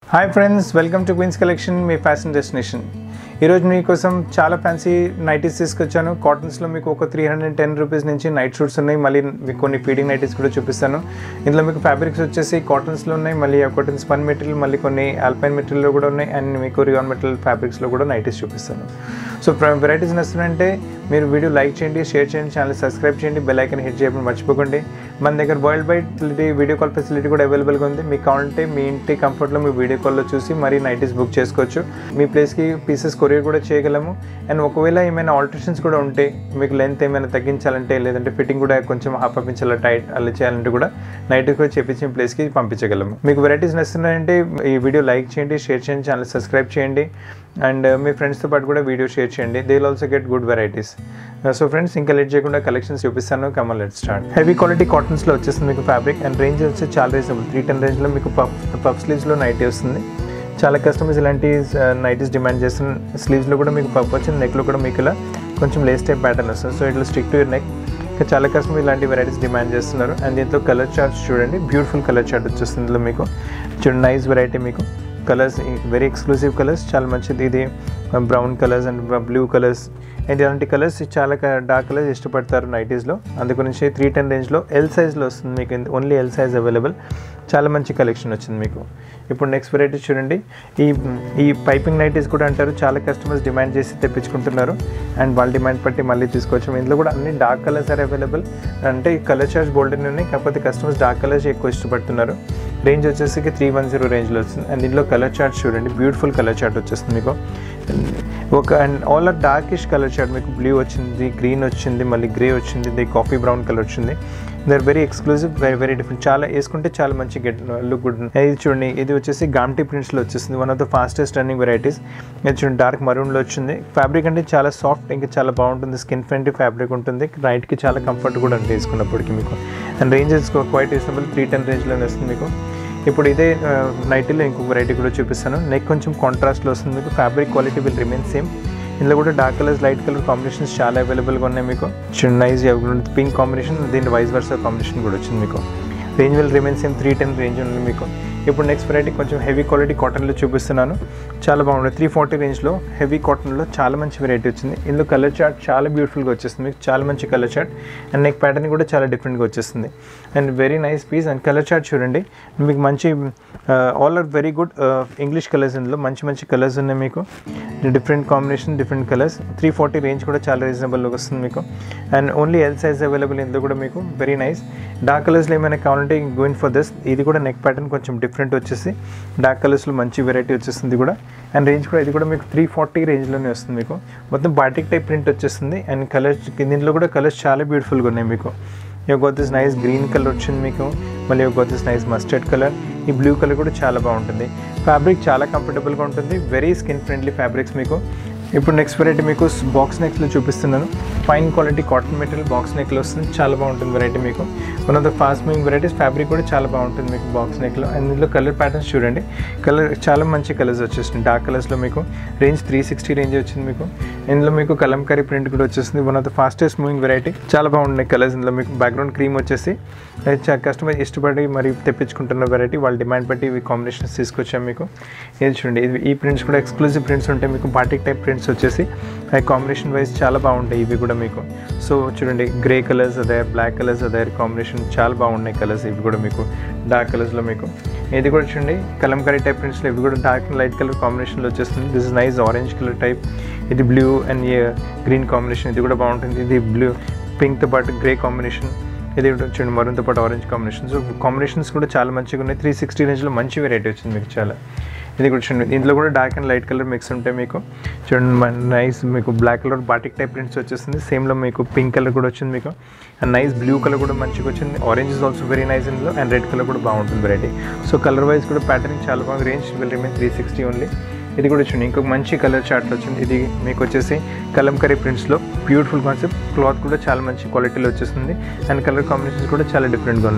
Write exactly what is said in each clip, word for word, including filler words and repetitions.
Hi friends, welcome to queens collection, మీ fashion destination. ఈరోజు మీకోసం చాలా ఫ్యాన్సీ నైటీస్ తీసుకొచ్చాను. కాటన్స్లో మీకు ఒక త్రీ హండ్రెడ్ టెన్ రూపీస్ నుంచి నైట్ షూట్స్ ఉన్నాయి. మళ్ళీ కొన్ని ఫీడింగ్ నైటీస్ కూడా చూపిస్తాను. ఇందులో మీకు ఫ్యాబ్రిక్స్ వచ్చేసి కాటన్స్లో ఉన్నాయి, మళ్ళీ కాటన్ స్పన్ మెటీరియల్, మళ్ళీ కొన్ని ఆల్పైన్ మెటీరియల్లో కూడా ఉన్నాయి, అండ్ మీకు రియాన్ మెటీరియల్ ఫ్యాబ్రిక్స్లో కూడా నైటీస్ చూపిస్తాను. సో వెరైటీస్ నచ్చుతుందంటే మీరు వీడియో లైక్ చేయండి, షేర్ చేయండి, ఛానల్ సబ్స్క్రైబ్ చేయండి, బెల్ ఐకాన్ హిట్ చేయడం మర్చిపోకండి. మన దగ్గర world wide facility, video call facility కూడా అవైలబుల్గా ఉంది. మీకు కావాలంటే మీ ఇంటి కంఫర్ట్లో మీ వీడియో కాల్లో చూసి మరీ నైటీస్ బుక్ చేసుకోవచ్చు. మీ ప్లేస్కి పీసెస్ కొరియర్ కూడా చేయగలము. అండ్ ఒకవేళ ఏమైనా ఆల్టరేషన్స్ కూడా ఉంటే, మీకు లెంత్ ఏమైనా తగ్గించాలంటే, లేదంటే ఫిట్టింగ్ కూడా కొంచెం హాఫ్ పంపించాలా, టైట్ అలా చేయాలంటే కూడా నైటీస్ కూడా చేపించి ప్లేస్కి పంపించగలము. మీకు వెరైటీస్ నచ్చుతున్నాయంటే ఈ వీడియో లైక్ చేయండి, షేర్ చేయండి, ఛానల్ సబ్స్క్రైబ్ చేయండి, అండ్ మీ ఫ్రెండ్స్తో పాటు కూడా వీడియో షేర్ చేయండి. They will also get good varieties. So friends, ఇంకా లేట్ చేయకుండా కలెక్షన్స్ చూపిస్తాను. Come on let's start. Heavy quality కాటన్స్లో వచ్చేస్తుంది మీకు ఫ్యాబ్రిక్, అండ్ రేంజ్ వచ్చి చాలా రీజనబుల్. త్రీ టెన్ రేంజ్లో మీకు పఫ్ పఫ్ స్లీవ్స్లో నైటీ వస్తుంది. చాలా కస్టమర్స్ ఇలాంటి నైటీస్ డిమాండ్ చేస్తున్న. స్లీవ్స్లో కూడా మీకు పఫ్ వచ్చింది, నెక్లో కూడా మీకు ఇలా కొంచెం లేస్ టైప్ ప్యాటర్న్ వస్తుంది. సో ఇట్లా స్టిక్ టు యూర్ నెక్. ఇంకా చాలా కస్టమర్ ఇలాంటి వెరైటీస్ డిమాండ్ చేస్తున్నారు. అండ్ దీంట్లో కలర్ చార్ట్స్ చూడండి, బ్యూటిఫుల్ కలర్ చార్ట్ వచ్చేస్తుంది. ఇందులో మీకు చూడండి, నైస్ వెరైటీ. మీకు కలర్స్ వెరీ ఎక్స్క్లూసివ్ కలర్స్, చాలా మంచిది. ఇది brown colours and blue colours and ఇలాంటి కలర్స్ చాలా డార్క్ కలర్స్ ఇష్టపడతారు నైటీస్లో. అందుగురించి త్రీ టెన్ రేంజ్లో ఎల్ సైజ్లో వస్తుంది మీకు. Only L size available. చాలా మంచి కలెక్షన్ వచ్చింది మీకు. ఇప్పుడు నెక్స్ట్ వెరైటీ చూడండి. ఈ ఈ పైపింగ్ నైటీస్ కూడా అంటారు. చాలా కస్టమర్స్ డిమాండ్ చేసి తెప్పించుకుంటున్నారు, అండ్ వాళ్ళ డిమాండ్ బట్టి మళ్ళీ తీసుకోవచ్చు. ఇందులో కూడా అన్ని డార్క్ కలర్స్ ఆర్ అవైలబుల్. అంటే ఈ కలర్ చార్ట్స్ బోల్డెన్ ఉన్నాయి, కాకపోతే కస్టమర్స్ డార్క్ కలర్స్ ఎక్కువ ఇష్టపడుతున్నారు. రేంజ్ వచ్చేసి త్రీ వన్ జీరో రేంజ్లో వస్తుంది. అండ్ దీంట్లో కలర్ చార్ట్ చూడండి, బ్యూటిఫుల్ కలర్ చార్ట్ వచ్చేస్తుంది మీకు. ఒక and all are darkish colour chart. మీకు బ్లూ వచ్చింది, గ్రీన్ వచ్చింది, మళ్ళీ గ్రే వచ్చింది, ఇది కాఫీ బ్రౌన్ కలర్ వచ్చింది. They are very exclusive, very very different. చాలా వేసుకుంటే చాలా మంచి గెట్ లుక్ గుడ్. ఇది చూడండి, ఇది వచ్చేసి గామ్టీ ప్రింట్స్లో వచ్చేస్తుంది. One of the fastest running varieties. ఇది చూడండి, డార్క్ మరూన్లో వచ్చింది. ఫ్యాబ్రిక్ అంటే చాలా సాఫ్ట్, ఇంకా చాలా బాగుంటుంది. స్కిన్ ఫ్రెండ్లీ ఫ్యాబ్రిక్ ఉంటుంది. నైట్కి చాలా కంఫర్ట్ కూడా అంటే వేసుకున్నప్పటికీ మీకు. And ranges quite reasonable, three ten రేంజ్లోనే వస్తుంది మీకు. ఇప్పుడు ఇదే నైటీలో ఇంకొక వెరైటీ కూడా చూపిస్తాను. నెక్ కొంచెం కాంట్రాస్ట్లో వస్తుంది మీకు. Fabric quality will remain same. ఇందులో కూడా dark colours, light colour combinations చాలా అవైలబుల్గా ఉన్నాయి మీకు. చిన్న నైస్ పింక్ కాంబినేషన్, దీని వైస్ వర్సా కాంబినేషన్ కూడా వచ్చింది మీకు. Range will remain same, three ten range ఉంది మీకు. ఇప్పుడు నెక్స్ట్ వెరైటీ కొంచెం హెవీ క్వాలిటీ కాటన్లో చూపిస్తున్నాను. చాలా బాగుంటుంది. త్రీ ఫార్టీ రేంజ్లో హెవీ కాటన్లో చాలా మంచి వెరైటీ వచ్చింది. ఇందులో కలర్ చార్ట్ చాలా బ్యూటిఫుల్గా వచ్చేస్తుంది మీకు. చాలా మంచి colour chart, and neck pattern కూడా చాలా డిఫరెంట్గా వచ్చేస్తుంది. And very nice piece. And colour chart చూడండి, మీకు మంచి all are very good English colours. ఇందులో మంచి మంచి కలర్స్ ఉన్నాయి మీకు. Different combination, different colours. Three forty range కూడా చాలా రీజనబుల్గా వస్తుంది మీకు. And only L size available. ఇందులో కూడా మీకు వెరీ నైస్. డార్క్ కలర్స్లో ఏమైనా కావాలంటే గోయింగ్ ఫర్ దిస్. ఇది కూడా నెక్ ప్యాటర్న్ కొంచెం డిఫరెంట్ వచ్చేసి డార్క్ కలర్స్లో మంచి వెరైటీ వచ్చేస్తుంది కూడా. అండ్ రేంజ్ కూడా ఇది కూడా మీకు త్రీ ఫార్టీ రేంజ్లోనే వస్తుంది మీకు. మొత్తం బాటిక్ టైప్ ప్రింట్ వచ్చేస్తుంది. అండ్ కలర్స్, దీంట్లో కూడా కలర్స్ చాలా బ్యూటిఫుల్గా ఉన్నాయి మీకు. You got this nice green colour వచ్చింది మీకు. మళ్ళీ you got this nice mustard colour. ఈ బ్లూ కలర్ కూడా చాలా బాగుంటుంది. ఫ్యాబ్రిక్ చాలా కంఫర్టబుల్గా ఉంటుంది. వెరీ స్కిన్ ఫ్రెండ్లీ ఫ్యాబ్రిక్స్ మీకు. ఇప్పుడు నెక్స్ట్ వెరైటీ మీకు బాక్స్ నెక్స్లో చూపిస్తున్నాను. Fine quality cotton material box నెక్లో వస్తుంది. చాలా బాగుంటుంది వెరైటీ మీకు. One of the fast moving varieties. Fabric కూడా చాలా బాగుంటుంది మీకు బాక్స్ నెక్లో. అండ్ ఇందులో కలర్ ప్యాటర్న్స్ చూడండి, కలర్ చాలా మంచి కలర్స్ వచ్చేస్తుంది. డార్క్ కలర్స్లో మీకు రేంజ్ త్రీ సిక్స్టీ రేంజ్ వచ్చింది మీకు. ఇందులో మీకు కలంకారీ ప్రింట్ కూడా వచ్చేస్తుంది. One of the fastest moving variety. చాలా బాగున్నాయి కలర్స్. ఇందులో మీకు బ్యాక్గ్రౌండ్ క్రీమ్ వచ్చేసి కస్టమర్ ఇష్టపడి మరి తెప్పించుకుంటున్న వెరైటీ. వాళ్ళ డిమాండ్ బట్టి ఇవి కాంబినేషన్స్ తీసుకొచ్చాం మీకు. ఇది చూడండి, ఇది ఈ ప్రింట్స్ కూడా ఎక్స్క్లూజివ్ ప్రింట్స్ ఉంటాయి మీకు. బాటిక్ టైప్ ప్రింట్స్ వచ్చేసి కాంబినేషన్ వైజ్ చాలా బాగుంటాయి ఇవి కూడా మీకు. సో చూడండి, గ్రే కలర్స్ అదే, బ్లాక్ కలర్స్ అదే కాంబినేషన్ చాలా బాగున్నాయి కలర్స్. ఇవి కూడా మీకు డార్క్ కలర్స్లో మీకు. ఇది కూడా చూడండి, కలంకారీ టైప్ ప్రింట్స్లో ఇవి కూడా డార్క్ అండ్ లైట్ కలర్ కాంబినేషన్లో వచ్చేస్తుంది. This is nice orange colour type. ఇది బ్లూ అండ్ గ్రీన్ కాంబినేషన్. ఇది కూడా బాగుంటుంది. ఇది బ్లూ పింక్తో పాటు గ్రే కాంబినేషన్. ఇది చూడండి, మరూన్తో పాటు ఆరెంజ్ కాంబినేషన్. సో కాంబినేషన్స్ కూడా చాలా మంచిగా ఉన్నాయి. త్రీ సిక్స్టీ రేంజ్లో మంచి వెరైటీ వచ్చింది మీకు చాలా. ఇది కూడా చూడండి, ఇందులో కూడా dark and light colour mix ఉంటాయి మీకు. చూడండి, నైస్ మీకు black colour batik type prints వచ్చేస్తుంది. సేమ్లో మీకు పింక్ కలర్ కూడా వచ్చింది మీకు. అండ్ నైస్ బ్లూ కలర్ కూడా మంచిగా వచ్చింది. Orange is also very nice ఇందులో. అండ్ రెడ్ కలర్ కూడా బాగుంటుంది వెరైటీ. సో కలర్ వైజ్ కూడా ప్యాటర్నింగ్ చాలా బాగుంది. Range will remain three sixty only. ఇది కూడా చూడండి, ఇంకొక మంచి కలర్ చార్ట్లో వచ్చింది. ఇది మీకు వచ్చేసి కలంకారీ ప్రింట్స్లో బ్యూటిఫుల్ కాన్సెప్ట్. క్లాత్ కూడా చాలా మంచి క్వాలిటీలో వచ్చేస్తుంది. అండ్ కలర్ కాంబినేషన్స్ కూడా చాలా డిఫరెంట్గా ఉన్నాయి.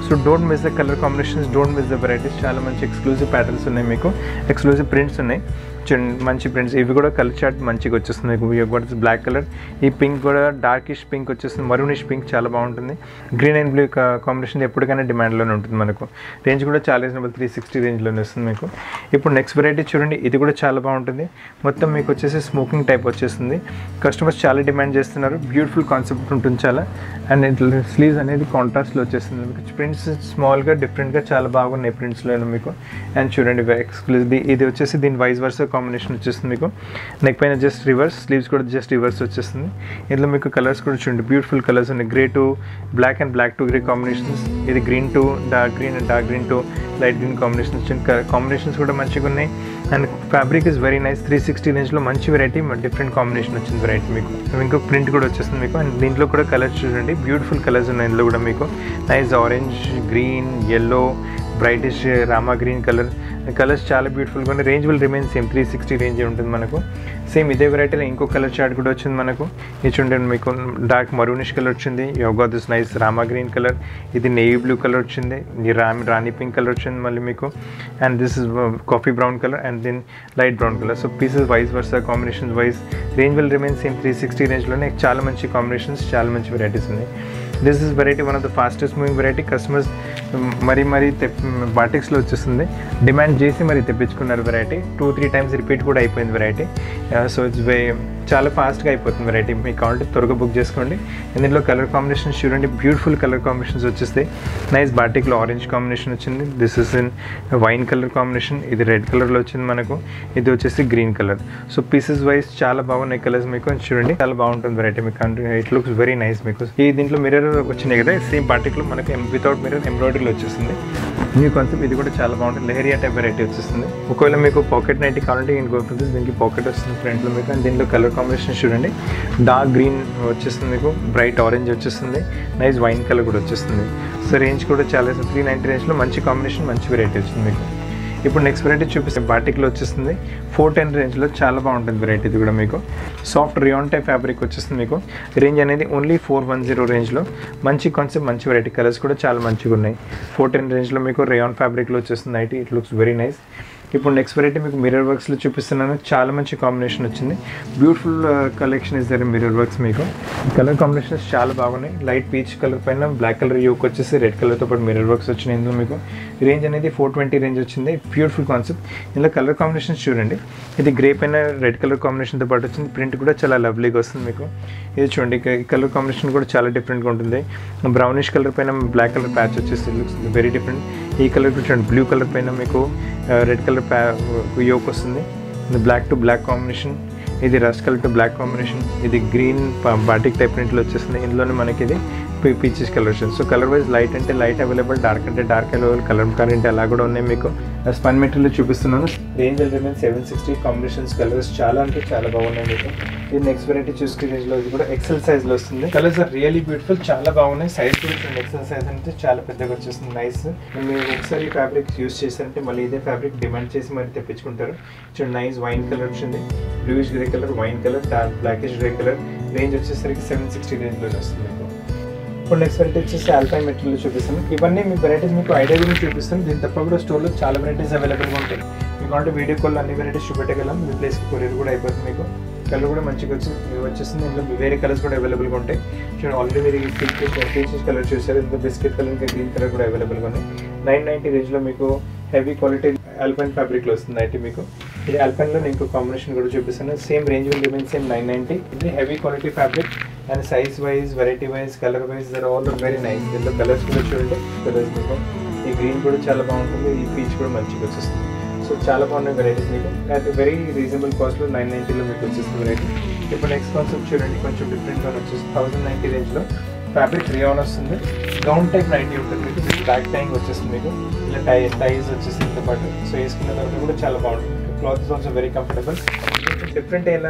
So don't miss the colour combinations, don't miss the varieties. చాలా మంచి ఎక్స్క్లూజివ్ ప్యాటర్న్స్ ఉన్నాయి, మీకు ఎక్స్క్లూజివ్ ప్రింట్స్ ఉన్నాయి, మంచి ప్రింట్స్. ఇవి కూడా కలర్ చార్ట్ మంచిగా వచ్చేస్తుంది. మీకు బ్లాక్ కలర్, ఈ పింక్ కూడా డార్కిష్ పింక్ వచ్చేస్తుంది, మరూనిష్ పింక్ చాలా బాగుంటుంది. గ్రీన్ అండ్ బ్లూ కాంబినేషన్ ఎప్పటికైనా డిమాండ్లోనే ఉంటుంది. మనకు రేంజ్ కూడా చాలా రీజనబుల్, త్రీ సిక్స్టీ రేంజ్లోనే వస్తుంది మీకు. ఇప్పుడు నెక్స్ట్ వెరైటీ చూడండి, ఇది కూడా చాలా బాగుంటుంది. మొత్తం మీకు వచ్చేసి స్మోకింగ్ టైప్ వచ్చేస్తుంది. కస్టమర్స్ చాలా డిమాండ్ చేస్తున్నారు. బ్యూటిఫుల్ కాన్సెప్ట్ ఉంటుంది చాలా. అండ్ స్లీవ్స్ అనేది కాంట్రాస్ట్లో వచ్చేస్తుంది మీకు. ప్రింట్స్ స్మాల్గా డిఫరెంట్గా చాలా బాగున్నాయి ప్రింట్స్లో మీకు. అండ్ చూడండి ఎక్స్క్లూజివ్, ఇది వచ్చేసి దీని వైస్ వర్సా కాంబినేషన్ వచ్చేస్తుంది మీకు. నెక్ పైన జస్ట్ రివర్స్, స్లీవ్స్ కూడా జస్ట్ రివర్స్ వచ్చేస్తుంది. ఇందులో మీకు కలర్స్ కూడా చూడండి, బ్యూటిఫుల్ కలర్స్ ఉన్నాయి. Grey to black and black to grey combinations, ఇది green to dark green and dark green to light green combinations. Combinations కూడా మంచిగా ఉన్నాయి. And fabric is very nice. Three sixty రేంజ్లో మంచి వెరైటీ, డిఫరెంట్ కాంబినేషన్ వచ్చింది variety మీకు. ఇంకొక print కూడా వచ్చేస్తుంది మీకు. అండ్ దీంట్లో కూడా కలర్స్ చూడండి, బ్యూటిఫుల్ కలర్స్ ఉన్నాయి ఇందులో కూడా మీకు. Nice orange, green, yellow, brightish Rama green colour. Colours చాలా బ్యూటిఫుల్గా ఉన్నాయి. Range will remain same, three sixty range ఉంటుంది మనకు. సేమ్ ఇదే వెరైటీలో ఇంకో కలర్ చార్ట్ కూడా వచ్చింది మనకు. ఇది చూడండి మీకు డార్క్ మరూనిష్ కలర్ వచ్చింది. యోగా this nice Rama green colour. ఇది నేవీ బ్లూ కలర్ వచ్చింది. ఈ రామి రాణి పింక్ కలర్ వచ్చింది మళ్ళీ మీకు. And this is coffee brown colour and then light brown colour. So pieces wise వర్సా combinations wise range will remain same, three sixty రేంజ్లోనే చాలా మంచి కాంబినేషన్స్, చాలా మంచి వెరైటీస్ ఉన్నాయి. This is variety one of the fastest moving variety. Customers మరీ మరీ తెప్ బాటిక్స్లో వచ్చేస్తుంది, డిమాండ్ చేసి మరి తెప్పించుకున్నారు variety. Two three times repeat కూడా అయిపోయింది వెరైటీ. సో ఇట్స్ వే చాలా ఫాస్ట్గా అయిపోతుంది వెరైటీ. మీకు కావాలంటే త్వరగా బుక్ చేసుకోండి. ఇందులో కలర్ కాంబినేషన్స్ చూడండి, బ్యూటిఫుల్ కలర్ కాంబినేషన్స్ వచ్చేస్తాయి. నైస్ బాటిక్లో ఆరెంజ్ కాంబినేషన్ వచ్చింది. This is in wine colour combination. ఇది రెడ్ కలర్లో వచ్చింది మనకు. ఇది వచ్చేసి green colour. So pieces wise చాలా బాగున్నాయి కలర్స్ మీకు. చూడండి చాలా బాగుంటుంది వెరైటీ మీకు. ఇట్ లుక్స్ వెరీ నైస్ మీకు. ఈ దీంట్లో మిర్రర్ వచ్చినాయి కదా, సేమ్ బాటిక్లో మనకు వితౌట్ మిర్రర్ ఎంబ్రాయిడరీలో వచ్చేస్తుంది. New concept. ఇది కూడా చాలా బాగుంటుంది. లెహరియా టైప్ వెరైటీ వచ్చేస్తుంది. ఒకవేళ మీకు పాకెట్ నైటీ కావాలంటే ఇంకో దీనికి పాకెట్ వస్తుంది ఫ్రంట్లో మీకు. అండ్ దీంట్లో కలర్ కాంబినేషన్ చూడండి, డార్క్ గ్రీన్ వచ్చేస్తుంది మీకు, బ్రైట్ ఆరెంజ్ వచ్చేస్తుంది, నైస్ వైన్ కలర్ కూడా వచ్చేస్తుంది. సో రేంజ్ కూడా చాలా త్రీ నైంటీ రేంజ్లో మంచి కాంబినేషన్, మంచి వెరైటీ వచ్చింది మీకు. ఇప్పుడు నెక్స్ట్ వెరైటీ చూపిస్తే బాటిక్లో వచ్చేస్తుంది. ఫోర్ టెన్ రేంజ్లో చాలా బాగుంటుంది వెరైటీ. ఇది కూడా మీకు సాఫ్ట్ రియాన్ టైప్ ఫ్యాబ్రిక్ వచ్చేస్తుంది మీకు. రేంజ్ అనేది ఓన్లీ ఫోర్ వన్ జీరో రేంజ్లో మంచి కాన్సెప్ట్, మంచి వెరైటీ. కలర్స్ కూడా చాలా మంచిగా ఉన్నాయి. ఫోర్ టెన్ రేంజ్లో మీకు రియాన్ ఫ్యాబ్రిక్లో వచ్చేస్తుంది it. It looks very nice. ఇప్పుడు నెక్స్ట్ వెరైటీ మీకు మిర్రర్ వర్క్స్లో చూపిస్తున్నాను. చాలా మంచి కాంబినేషన్ వచ్చింది. Beautiful collection is there mirror works మీకు. కలర్ కాంబినేషన్స్ చాలా బాగున్నాయి. లైట్ పీచ్ కలర్ పైన బ్లాక్ కలర్ యోక్ వచ్చేసి రెడ్ కలర్తో పాటు మిర్రర్ వర్క్స్ వచ్చినాయి ఇందులో మీకు. రేంజ్ అనేది ఫోర్ ట్వంటీ రేంజ్ వచ్చింది. Beautiful concept. ఇందులో కలర్ కాంబినేషన్స్ చూడండి, ఇది గ్రే పైన రెడ్ కలర్ కాంబినేషన్తో పాటు వచ్చింది. ప్రింట్ కూడా చాలా లవ్లీగా వస్తుంది మీకు. ఇది చూడండి, ఈ కలర్ కాంబినేషన్ కూడా చాలా డిఫరెంట్గా ఉంటుంది. బ్రౌనిష్ కలర్ పైన బ్లాక్ కలర్ ప్యాచ్ వచ్చేసి లుక్స్ వెరీ డిఫరెంట్. ఈ కలర్ చూడండి, బ్లూ కలర్ పైన మీకు రెడ్ కలర్ ప్యా యోక్ వస్తుంది. ఇది బ్లాక్ టు బ్లాక్ కాంబినేషన్. ఇది rust colour to black combination. ఇది గ్రీన్ బాటిక్ టైప్ ప్రింట్లో వచ్చేస్తుంది. ఇందులోనే మనకి ఇది పీచెస్ కలర్ వచ్చింది. సో కలర్ వైజ్ లైట్ అంటే లైట్ అవైలబుల్, డార్క్ అంటే డార్క్ అవైలబుల్, కలర్ కరెంట్ అలా కూడా ఉన్నాయి మీకు. స్పన్ మెటీరియల్ చూపిస్తున్నాను. Range remain seven sixty. Combinations colours చాలా అంటే చాలా బాగున్నాయి మీకు. ఇది నెక్స్ట్ వెరైటీ చూసుకునే రేంజ్లో ఇది కూడా ఎక్సెల్ సైజ్లో వస్తుంది. కలర్స్ ఆర్ రియలీ బ్యూటిఫుల్, చాలా బాగున్నాయి. సైజ్ కూడా చూడండి, ఎక్సెల్ సైజ్ అంటే చాలా పెద్దగా వచ్చేస్తుంది. నైస్. మీరు ఒకసారి ఫ్యాబ్రిక్ యూస్ చేశారంటే మళ్ళీ ఇదే ఫ్యాబ్రిక్ డిమాండ్ చేసి మరి తెప్పించుకుంటారు. చూడండి, నైస్ వైన్ కలర్ వచ్చింది, bluish grey colour, wine colour, dark blackish grey colour. Range వచ్చేసరికి సెవెన్ సిక్స్టీ రేంజ్లో వస్తుంది మీకు. ఇప్పుడు నెక్స్ట్ వెరైటీ వచ్చేసి ఆల్పైన్ మెటీరియల్ చూపిస్తాను. ఇవన్నీ మీ వెరైటీస్ మీకు ఐడియా గురించి చూపిస్తాను. దీని తప్ప కూడా స్టోర్లో చాలా వెరైటీస్ అవైలబుల్గా ఉంటాయి. మీకు అంటే వీడియో కాల్ అన్ని వెరైటీస్ చూపెట్టగలం. మీ ప్లేస్కి కొరియర్ కూడా అయిపోతుంది మీకు. కలర్ కూడా మంచిగా వచ్చి వచ్చేస్తుంది. ఇందులో వేరే కలర్స్ కూడా అవైలబుల్గా ఉంటాయి. చూడండి, ఆల్రెడీ మీరు పీచెస్ కలర్ చూసారు. ఇందులో బిస్కెట్ కలర్ ఇంకా గ్రీన్ కలర్ కూడా అవైలబుల్గా ఉన్నాయి. నైన్ నైంటీ రేంజ్లో మీకు హెవీ క్వాలిటీ ఆల్పైన్ ఫ్యాబ్రిక్లో వస్తుంది అయితే మీకు. ఇది ఆల్పైన్లో నేను కాంబినేషన్ కూడా చూపిస్తాను. Same range will remain same nine ninety. ఇది heavy quality fabric and size wise, variety wise, colour wise there all very nice. దీంట్లో కలర్స్ కూడా చూడండి, కలర్స్ మీకు. ఈ గ్రీన్ కూడా చాలా బాగుంటుంది. ఈ పీచ్ కూడా మంచిగా వచ్చేస్తుంది. సో చాలా బాగున్నాయి వెరైటీస్ మీకు. అట్ వెరీ రీజనబుల్ కాస్ట్లో నైన్ నైంటీలో మీకు వచ్చేస్తుంది వెరైటీ. ఇప్పుడు నెక్స్ట్ కాన్సెప్ట్ చూడండి, కొంచెం డిఫరెంట్గా వచ్చేసి థౌసండ్ నైంటీ రేంజ్లో ఫ్యాబ్రిక్ రియాన్ వస్తుంది. గౌన్ టైప్ నైంటీ ఉంటుంది మీకు. బ్యాక్ టైంగ్ వచ్చేస్తుంది మీకు. ఇలా టై టైస్ వచ్చేస్తుంది ఇంత పాటు. సో వేసుకున్న తర్వాత కూడా చాలా బాగుంటుంది. Cloth is also very comfortable. Different అయినా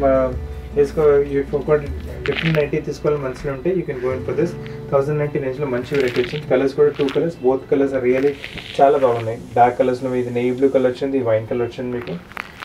వేసుకో ఒకటి డిఫరెంట్ నైంటీ తీసుకోవాలి మనసులో ఉంటే you can go in for this. Thousand ninety రేంజ్లో మంచి వెరైటీ వచ్చింది. కలర్స్ కూడా two colours, both colours are really చాలా బాగున్నాయి. డార్క్ కలర్స్లో ఇది నేవీ బ్లూ కలర్ వచ్చింది, వైన్ కలర్ వచ్చింది మీకు.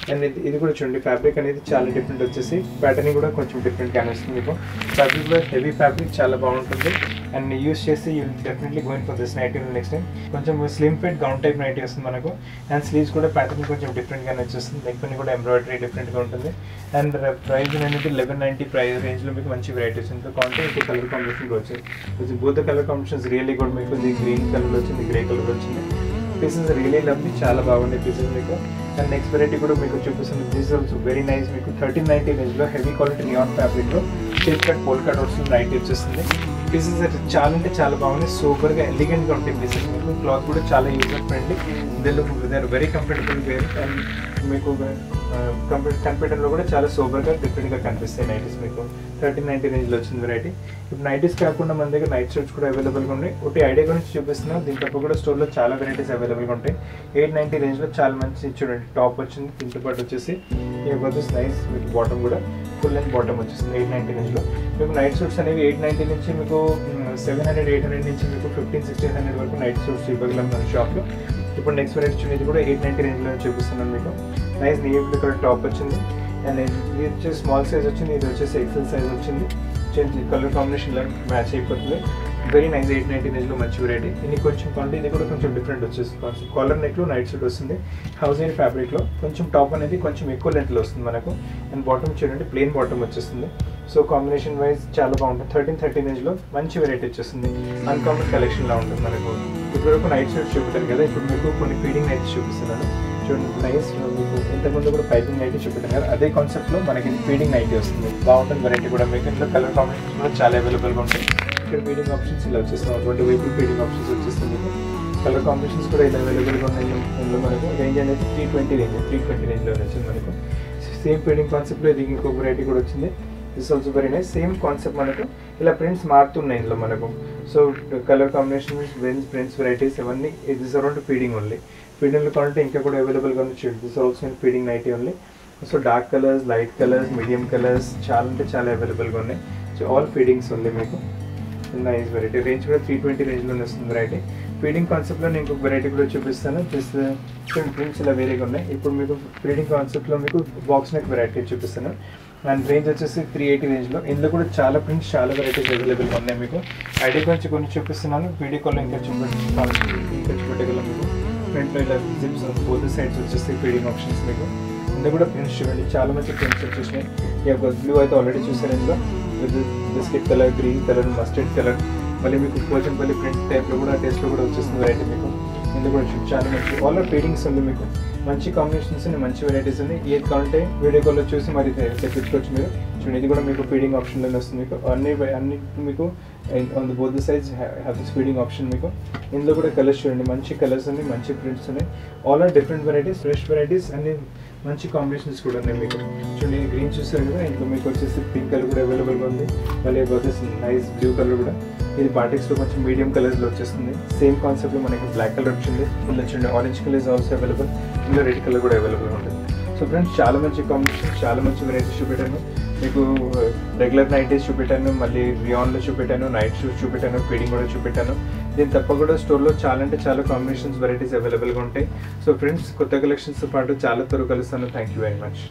అండ్ ఇది ఇది కూడా చూడండి, ఫ్యాబ్రిక్ అనేది చాలా డిఫరెంట్ వచ్చేసి, ప్యాటర్న్ కూడా కొంచెం డిఫరెంట్గా అనిపిస్తుంది మీకు. ఫ్యాబ్రిక్ కూడా హెవీ ఫ్యాబ్రిక్ చాలా బాగుంటుంది. అండ్ యూస్ చేస్తే you definitely going for this nighty next time. కొంచెం slim fit gown type nighty వస్తుంది మనకు. అండ్ స్లీవ్స్ కూడా ప్యాటర్న్ కొంచెం డిఫరెంట్గానే వచ్చేస్తుంది, నెక్ పని కూడా ఎంబ్రాయిడరీ డిఫరెంట్గా ఉంటుంది. అండ్ ప్రైస్ అనేది లెవెన్ నైంటీ ప్రైస్ రేంజ్లో మీకు మంచి వెరైటీస్ ఉంటుంది. కాంటే ఇంకో కలర్ కాంబినేషన్ కూడా వచ్చింది, కొంచెం బోత్ కలర్ కాంబినేషన్స్ రియల్లీ కూడా మీకు. ఇది గ్రీన్ కలర్ వచ్చింది, గ్రే కలర్ వచ్చింది. పీసెస్ రియలీ లవ్లీ, చాలా బాగుంది పీసెస్ మీకు. అండ్ నెక్స్ట్ వెరైటీ కూడా మీకు చూపిస్తుంది. దిస్ ఆల్సో వెరీ నైస్ మీకు. థర్టీన్ నైన్టీ రేంజ్లో హెవీ క్వాలిటీ రియాన్ ఫ్యాబ్రిక్లో shape cut pole cut outs night వచ్చేస్తుంది. పీసెస్ చాలా అంటే చాలా బాగున్నాయి, సూపర్గా ఎలిగెంట్గా ఉంటాయి పీసెస్ మీకు. క్లాత్ కూడా చాలా user friendly, they look they are very comfortable wear. And మీకు కంప్యూటర్ కంప్యూటర్లో కూడా చాలా సూపర్గా డిఫరెంట్గా కనిపిస్తాయి నైటీస్ మీకు. థర్టీన్ నైన్టీ రేంజ్లో వచ్చింది వెరైటీ. ఇప్పుడు నైటీస్ కాకుండా మన దగ్గర నైట్ షర్ట్స్ కూడా అవైలబుల్గా ఉన్నాయి. ఒకటి ఐడియా గురించి చూపిస్తున్నాం, దీని తప్ప కూడా స్టోర్లో చాలా వెరైటీస్ అవైలబుల్గా ఉంటాయి. ఎయిట్ నైంటీ రేంజ్లో చాలా మంచి చూడండి టాప్ వచ్చింది, దీంతో పాటు వచ్చేసి దిస్ నైస్ మీకు బాటమ్ కూడా ఫుల్ లెంత్ బాటమ్ వచ్చేస్తుంది. ఎయిట్ నైంటీ రేంజ్లో మీకు నైట్ సూట్స్ అనేవి ఎయిట్ నైంటీ నుంచి మీకు సెవెన్ హండ్రెడ్ ఎయిట్ హండ్రెడ్ నుంచి మీకు ఫిఫ్టీన్ సిక్స్టీన్ హండ్రెడ్ వరకు నైట్ సూట్స్ ఇవ్వగలం మన షాప్లో. ఇప్పుడు నెక్స్ట్ వెరైటీ చూడేది కూడా ఎయిట్ నైంటీ రేంజ్లో చూపిస్తున్నాను మీకు. Nice navy blue colour top వచ్చింది. అండ్ ఇది వచ్చేసి స్మాల్ సైజ్ వచ్చింది, ఇది వచ్చేసి ఎక్సెల్ సైజ్ వచ్చింది. కలర్ కాంబినేషన్లో మ్యాచ్ అయిపోతుంది. వెరీ నైస్ ఎయిట్ నైంటీ రేంజ్లో మంచి వెరైటీ. ఇది కొంచెం క్వాలిటీ, ఇది కూడా కొంచెం డిఫరెంట్ వచ్చేసి కాలర్ నెక్లో నైట్ సూట్ వస్తుంది. హౌస్ అండ్ ఫ్యాబ్రిక్లో కొంచెం టాప్ అనేది కొంచెం ఎక్కువ లెంత్లో వస్తుంది మనకు. అండ్ బాటమ్ చూడండి ప్లెయిన్ బాటమ్ వచ్చేస్తుంది. సో కాంబినేషన్ వైజ్ చాలా బాగుంటుంది. థర్టీన్ థర్టీ రేంజ్లో మంచి వెరైటీ వచ్చేస్తుంది. అన్కామన్ కలెక్షన్లో ఉంటుంది మనకు. ఇప్పటివరకు నైట్ సూట్స్ చూపుతారు కదా, ఇప్పుడు మీకు కొన్ని ఫీడింగ్ నైట్స్ చూపిస్తున్నాను చూడండి. నైస్ మీకు ఇంతకుముందు కూడా పైపింగ్ నైటీ చూపిస్తాను కదా, అదే కాన్సెప్ట్లో మనకి ఫీడింగ్ నైటీ వస్తుంది. బాగుంటుంది వెరైటీ కూడా మీకు. ఇంట్లో కలర్ కాంబినేషన్స్ కూడా చాలా అవైలబుల్గా ఉంటాయి. ఇక్కడ ఫీడింగ్ ఆప్షన్స్ ఇలా వచ్చేస్తాం, అటువంటి వైపు ఫీడింగ్ ఆప్షన్స్ వచ్చేస్తుంది మీకు. కలర్ కాంబినేషన్స్ కూడా ఇలా అవైలబుల్గా ఉన్నాయి. ఇందులో మనకు రేంజ్ అనేది three twenty range three twenty రేంజ్లో వచ్చింది మనకు. సేమ్ ఫీడింగ్ కాన్సెప్ట్లో ఇది ఇంకొక వెరైటీ కూడా వచ్చింది. This also very nice. Same concept మనకు ఇలా ప్రింట్స్ మారుతున్నాయి ఇందులో మనకు. సో కలర్ కాంబినేషన్ వెన్స్ ప్రింట్స్ వెరైటీస్ ఇవన్నీ దిస్ అరౌండ్ ఫీడింగ్ ఓన్లీ. ఫీడింగ్లో కావాలంటే ఇంకా కూడా అవైలబుల్గా ఉంది చూడండి. This also feeding nighty only. So dark colours, light colours, medium colours చాలా అంటే చాలా అవైలబుల్గా ఉన్నాయి. సో ఆల్ ఫీడింగ్స్ ఓన్లీ మీకు. Nice variety. రేంజ్ కూడా త్రీ ట్వంటీ రేంజ్లోనే వస్తుంది వెరైటీ. ఫీడింగ్ కాన్సెప్ట్లో నేను ఇంకొక వెరైటీ కూడా చూపిస్తాను. జస్ట్ ప్రింట్స్ ఇలా వేరేగా ఉన్నాయి. ఇప్పుడు మీకు ఫీడింగ్ కాన్సెప్ట్లో మీకు బాక్స్ నెక్ వెరైటీ చూపిస్తాను. అండ్ రేంజ్ వచ్చేసి త్రీ ఎయిటీ రేంజ్లో. ఇందులో కూడా చాలా ప్రింట్స్ చాలా వెరైటీస్ అవైలబుల్గా ఉన్నాయి మీకు. ఐడియా గురించి కొన్ని చూపిస్తున్నాను, వీడియో కాల్లో ఇంకా చూపెట్టాలి ఇంకా చూపెట్టగలం మీకు. ఫ్రంట్లో ఇలా జిప్స్ బోత్ సైడ్స్ వచ్చేసి ఫీడింగ్ ఆప్షన్స్ మీకు. ఇందులో కూడా ప్రింట్స్ చూడండి, చాలా మంచి ప్రింట్స్ వచ్చేసినాయి. ఇక బ్లూ అయితే ఆల్రెడీ చూసాను ఇందులో, with biscuit colour, green colour, mustard colour, మళ్ళీ మీకు పోచంపల్లి ప్రింట్ టైప్లో కూడా టేస్ట్లో కూడా వచ్చేస్తుంది వెరైటీ మీకు. ఇందులో కూడా చాలా మంచి ఆల్ ఆర్ ఫీడింగ్స్ ఉంది మీకు. మంచి కాంబినేషన్స్ ఉన్నాయి, మంచి వెరైటీస్ ఉన్నాయి. ఏది కావాలంటే వీడియో కాల్లో చూసి మరి తెప్పించుకోవచ్చు మీరు. చూడండి ఇది కూడా మీకు ఫీడింగ్ ఆప్షన్లో వస్తుంది మీకు. అన్ని అన్ని మీకు on the both size have this feeding option మీకు. ఇందులో కూడా కలర్స్ చూడండి, మంచి కలర్స్ ఉన్నాయి, మంచి ప్రింట్స్ ఉన్నాయి. All are different varieties, fresh varieties, అన్ని మంచి కాంబినేషన్స్ కూడా ఉన్నాయి మీకు. చూడండి గ్రీన్ చూస్తారు కదా, ఇంట్లో మీకు వచ్చేసి పింక్ కలర్ కూడా అవైలబుల్గా ఉంది. మళ్ళీ వచ్చేసి నైస్ బ్లూ కలర్ కూడా. ఇది బాటిక్స్లో కొంచెం మీడియం కలర్స్లో వచ్చేస్తుంది. సేమ్ కాన్సెప్ట్లో మనకి బ్లాక్ కలర్ వచ్చింది. ఇందులో చూడండి orange colour is also available. ఇందులో రెడ్ కలర్ కూడా అవైలబుల్గా ఉంటుంది. సో ఫ్రెండ్స్ చాలా మంచి కాంబినేషన్, చాలా మంచి వెరైటీస్ చూపెట్టాను మీకు. రెగ్యులర్ నైటీస్ చూపెట్టాను, మళ్ళీ రియాన్లో చూపెట్టాను, నైట్ షూస్ చూపెట్టాను, ఫీడింగ్ కూడా చూపెట్టాను. దీని తప్ప కూడా స్టోర్లో చాలా అంటే చాలా కాంబినేషన్స్ వెరైటీస్ అవైలబుల్గా ఉంటాయి. సో ఫ్రెండ్స్ కొత్త కలెక్షన్స్తో పాటు చాలా త్వరగా కలుస్తాను. Thank you very much.